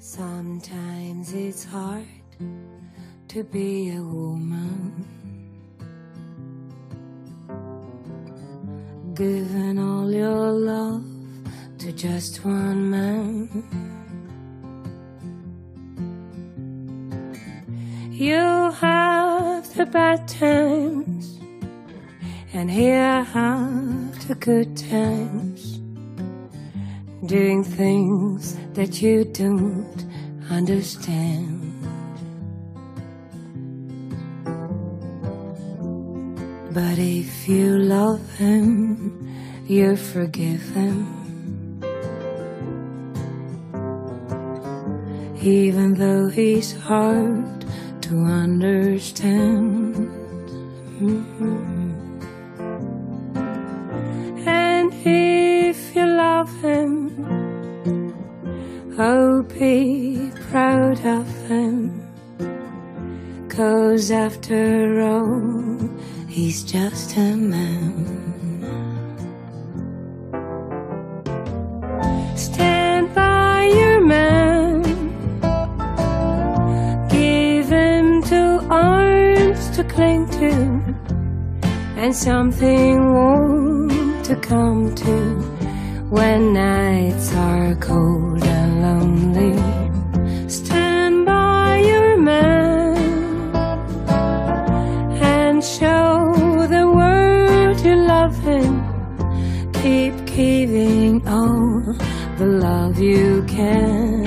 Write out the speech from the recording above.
Sometimes it's hard to be a woman, giving all your love to just one man. You have the bad times, and here have the good times, doing things that you don't understand. But if you love him, you forgive him, even though he's hard to understand. And if you love him, oh, be proud of him, 'cause after all, he's just a man. Stand by your man, give him two arms to cling to, and something warm to come to when nights are cold and lonely. Stand by your man and show the world you love him. Keep giving all the love you can.